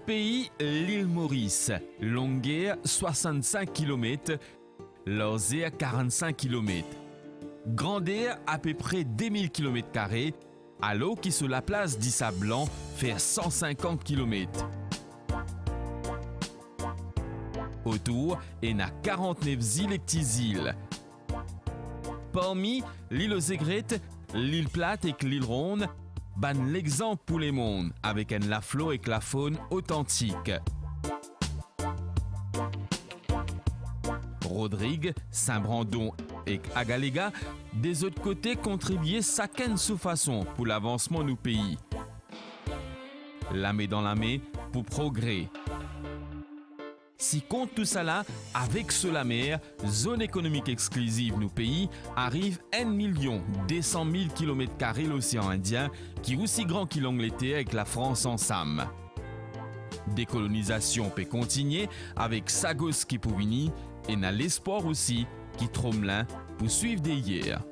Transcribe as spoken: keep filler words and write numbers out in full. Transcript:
pays, l'île Maurice, longueur soixante-cinq kilomètres, largeur quarante-cinq kilomètres, grandeur à peu près deux mille kilomètres carrés, alors que sur la place d'Issa Blanc fait cent cinquante kilomètres. Autour, il y a quarante-neuf îles et petites îles. Parmi l'île aux aigrettes, l'île plate et l'île ronde, ban l'exemple pour les mondes avec un la flore et la faune authentique. Rodrigue, Saint-Brandon et Agalega, des autres côtés, contribuaient chacun sous façon pour l'avancement du pays. La main dans la main pour progrès. Si compte tout ça là, avec cela mer, zone économique exclusive nous pays, arrive un million deux cent mille kilomètres carrés l'océan Indien, qui est aussi grand que l'Angleterre avec la France ensemble. Décolonisation peut continuer avec Sagos qui pour venir, et n'a l'espoir aussi qui Tromelin pour suivre des hier.